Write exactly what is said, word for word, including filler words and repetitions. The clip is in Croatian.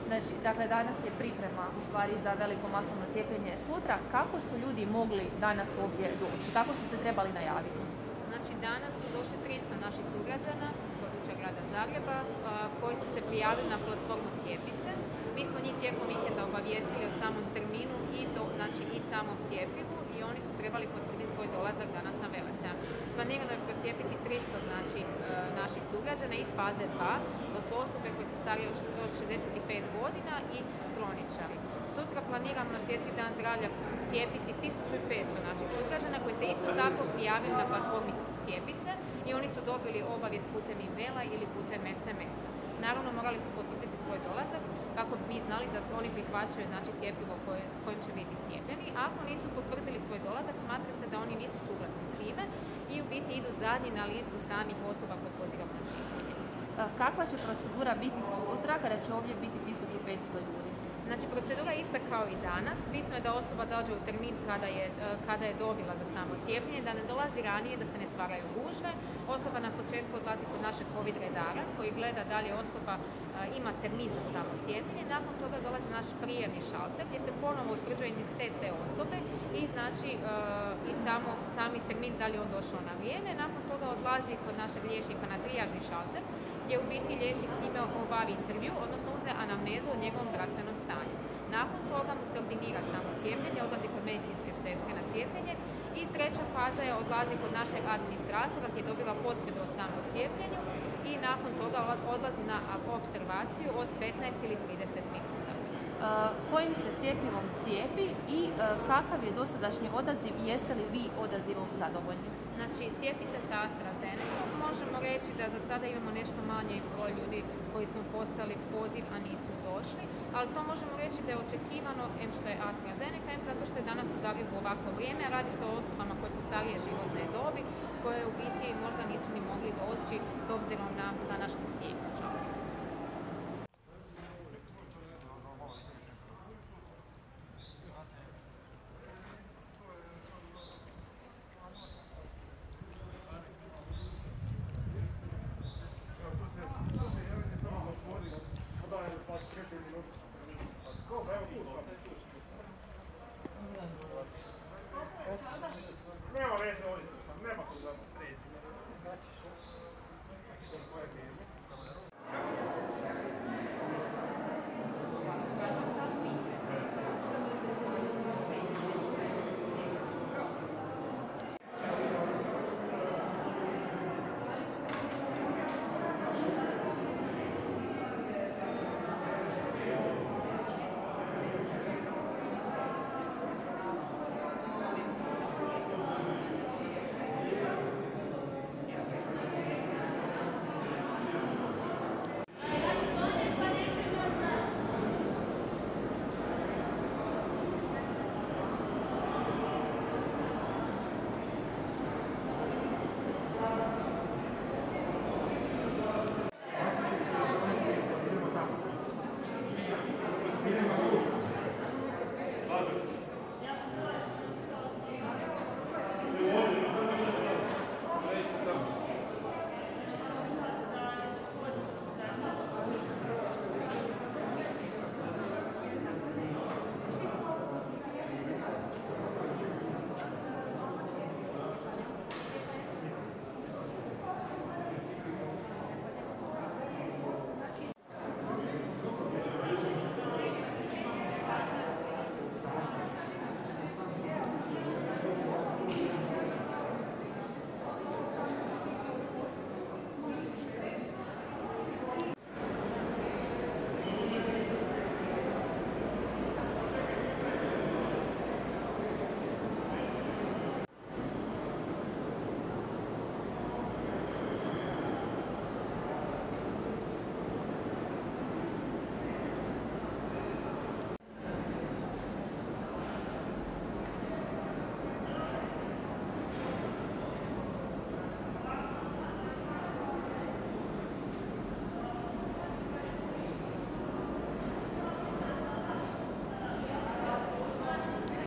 Znači, dakle, danas je priprema u stvari za veliko masovno cijepljenje sutra. Kako su ljudi mogli danas ovdje doći? Kako su se trebali najaviti? Znači, danas su došli tristo naših sugrađana iz područja grada Zagreba koji su se prijavili na platformu Cijepi se. Mi smo njih tijekom vikenda obavijestili o samom terminu i, do, znači, i samom cijepivu i oni su trebali potvrditi svoj dolazak danas na Velesajam. Planirano je procijepiti tristo znači, naših sugrađana iz faze dva. To su osobe koje su starije od šezdeset pet godina i kroničari. Sutra planiramo na Svjetski dan zdravlja cijepiti tisuću petsto naših sugrađana koji se isto tako prijavili na platformi Cijepi se i oni su dobili obavijest putem e-maila ili putem es em es-a. Naravno, morali su potvrditi svoj dolazak kako bi mi znali da se oni prihvaćaju znači, cijepivo koje, s kojim će biti cijepljeni. Ako nisu potvrdili svoj dolazak, smatra se da oni nisu suglasni s time i u biti idu zadnji na listu samih osoba koje pozivamo na cijepljenje. Kakva će procedura biti sutra kada će ovdje biti tisuću petsto ljudi? Znači, procedura je ista kao i danas. Bitno je da osoba dođe u termin kada je, kada je dobila za samo cijepljenje, da ne dolazi ranije, da se ne stvaraju gužve. Osoba na početku odlazi kod našeg COVID redara koji gleda da li osoba ima termin za samo cijepljenje. Nakon toga dolazi naš prijemni šalter gdje se ponovno utvrđuje identitet te osobe i znači i samo, sami termin da li je on došao na vrijeme. Nakon toga odlazi kod našeg liječnika na trijažni šalter gdje u biti liječnik s njime obavi intervju, odnosno uzme anamnezu o njegovom zdravstvenom stanju. Nakon toga mu se ordinira samo cijepljenje, odlazi kod medicinske sestre na cijepljenje i treća faza je odlazi kod našeg administratora gdje dobiva potvrdu o samom cijepljenju i nakon toga odlazi na observaciju od petnaest ili trideset minuta. Uh, kojim se cjepivom cijepi i uh, kakav je dosadašnji odaziv i jeste li vi odazivom zadovoljni? Znači, cijepi se sa AstraZenecom. Možemo reći da za sada imamo nešto manje broj ljudi koji smo poslali poziv, a nisu došli, ali to možemo reći da je očekivano, em što je AstraZeneca, em zato što je danas u Zagrebu ovako vrijeme, a radi se o osobama koje su starije životne dobi, koje u biti možda nisu ni mogli doći s obzirom na današnji snijeg, nažalost. Nema veze ovdje, nema problema. Idemo